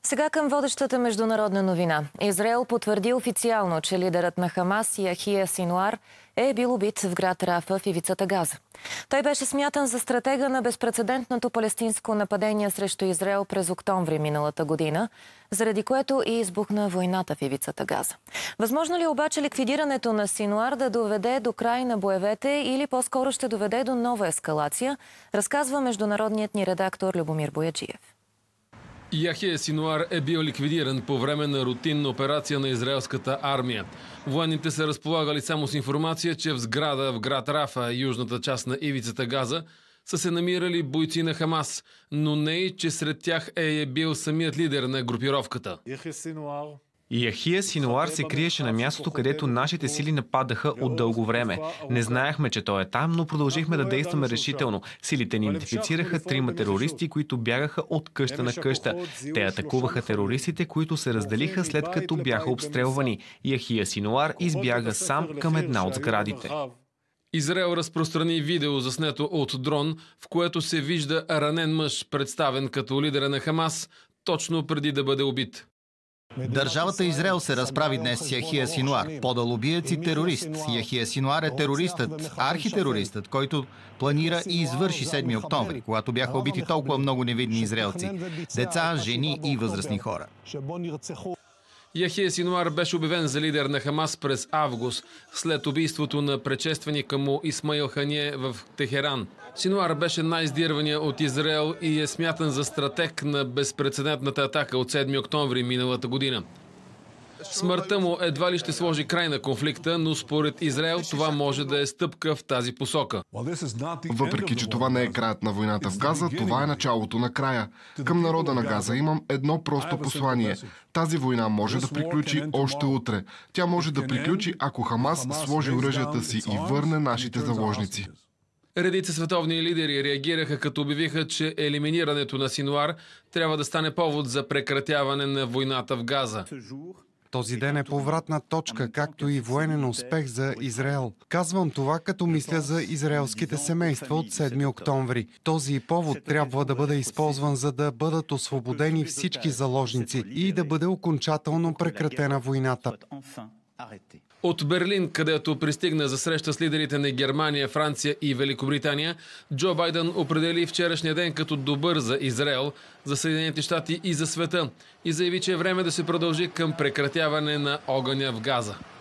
Сега към водещата международна новина. Израел потвърди официално, че лидерът на Хамас Яхия Синуар е бил убит в град Рафа в ивицата Газа. Той беше смятан за стратега на безпрецедентното палестинско нападение срещу Израел през октомври миналата година, заради което и избухна войната в ивицата Газа. Възможно ли обаче ликвидирането на Синуар да доведе до край на боевете или по-скоро ще доведе до нова ескалация, разказва международният ни редактор Любомир Бояджиев. Яхия Синуар е бил ликвидиран по време на рутинна операция на израелската армия. Военните са разполагали само с информация, че в сграда в град Рафа, южната част на ивицата Газа, са се намирали бойци на Хамас, но не и, че сред тях е бил самият лидер на групировката. Яхия Синуар се криеше на мястото, където нашите сили нападаха от дълго време. Не знаехме, че той е там, но продължихме да действаме решително. Силите ни идентифицираха 3 терористи, които бягаха от къща на къща. Те атакуваха терористите, които се разделиха след като бяха обстрелвани. Яхия Синуар избяга сам към една от сградите. Израел разпространи видео, заснето от дрон, в което се вижда ранен мъж, представен като лидера на Хамас, точно преди да бъде убит. Държавата Израел се разправи днес с Яхия Синуар, подалубиец и терорист. Яхия Синуар е терористът, архитерористът, който планира и извърши 7 октомври, когато бяха убити толкова много невидни израелци – деца, жени и възрастни хора. Яхия Синуар беше обявен за лидер на Хамас през август, след убийството на предшественика му Исмаил Хание в Техеран. Синуар беше най-издирвания от Израел и е смятан за стратег на безпрецедентната атака от 7 октомври миналата година. Смъртта му едва ли ще сложи край на конфликта, но според Израел това може да е стъпка в тази посока. Въпреки че това не е краят на войната в Газа, това е началото на края. Към народа на Газа имам едно просто послание. Тази война може да приключи още утре. Тя може да приключи, ако Хамас сложи оръжията си и върне нашите заложници. Редица световни лидери реагираха, като обявиха, че елиминирането на Синуар трябва да стане повод за прекратяване на войната в Газа. Този ден е повратна точка, както и военен успех за Израел. Казвам това, като мисля за израелските семейства от 7 октомври. Този повод трябва да бъде използван, за да бъдат освободени всички заложници и да бъде окончателно прекратена войната. От Берлин, където пристигна за среща с лидерите на Германия, Франция и Великобритания, Джо Байден определи вчерашния ден като добър за Израел, за Съединените щати и за света и заяви, че е време да се продължи към прекратяване на огъня в Газа.